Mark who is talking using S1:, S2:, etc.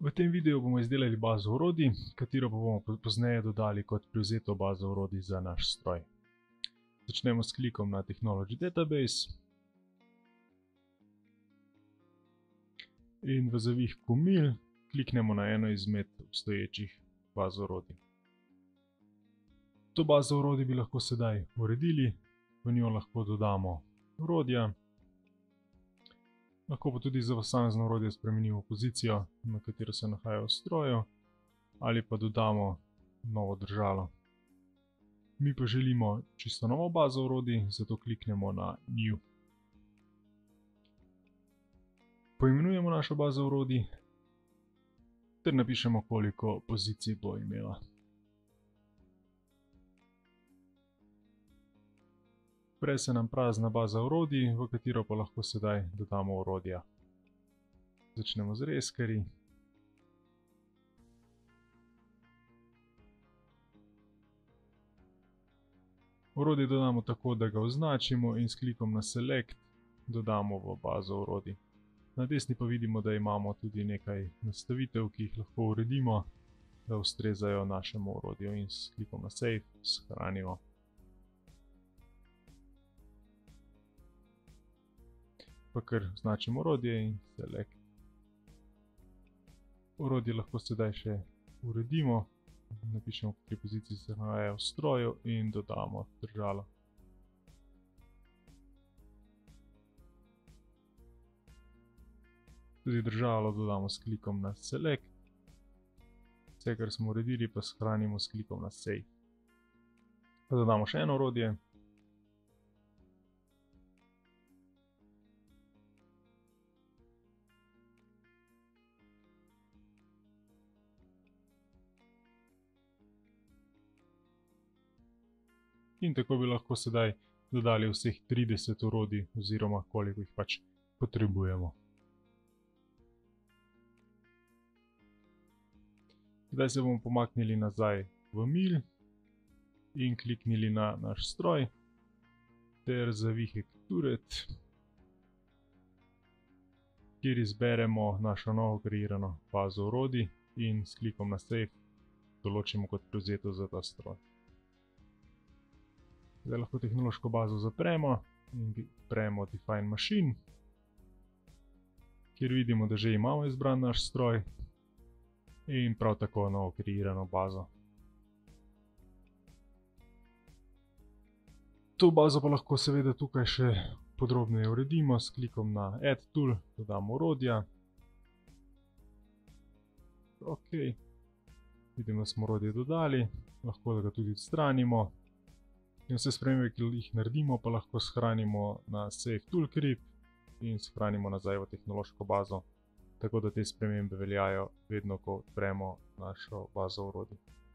S1: V tem videu bomo izdelali bazo orodij, katero pa bomo pozneje dodali kot privzeto bazo orodij za naš stroj. Začnemo s klikom na Technology Database in v zavihku Mil kliknemo na eno izmed obstoječih baz orodij. To bazo orodij bi lahko sedaj uredili, v njo lahko dodamo orodja, lahko pa tudi za posamezno orodje spremenimo pozicijo, na katero se nahaja v stroju, ali pa dodamo novo držalo. Mi pa želimo čisto novo bazo orodij, zato kliknemo na New. Poimenujemo našo bazo orodij ter napišemo, koliko pozicij bo imela. Odpre se nam prazna baza orodij, v katero pa lahko sedaj dodamo orodja. Začnemo z reskarji. Orodje dodamo tako, da ga označimo in s klikom na Select dodamo v bazo orodij. Na desni pa vidimo, da imamo tudi nekaj nastavitev, ki jih lahko uredimo, da ustrezajo našemu orodju, in s klikom na Save shranimo. Pa kar označimo orodje in Select. Orodje lahko sedaj še uredimo, napišemo, v kateri poziciji se nahaja v stroju in dodamo držalo. Tudi držalo dodamo s klikom na Select. Vse, kar smo uredili, pa shranimo s klikom na Save. Pa dodamo še eno orodje. In tako bi lahko sedaj dodali vseh 30 orodij oziroma koliko jih pač potrebujemo. Zdaj se bomo pomaknili nazaj v Mil in kliknili na naš stroj ter zavihek Turret, kjer izberemo našo novo kreirano bazo orodij in s klikom na Save določimo kot privzeto za ta stroj. Zdaj lahko tehnološko bazo zapremo in odpremo Define Machine, kjer vidimo, da že imamo izbran naš stroj in prav tako novo kreirano bazo. To bazo pa lahko seveda tukaj še podrobneje uredimo s klikom na Add Tool, dodamo orodja. Ok, vidimo, da smo orodje dodali, lahko da ga tudi odstranimo. In vse spremembe, ki jih naredimo, pa lahko shranimo na Save Toolkit in shranimo nazaj v tehnološko bazo, tako da te spremembe veljajo vedno, ko odpremo našo bazo orodij.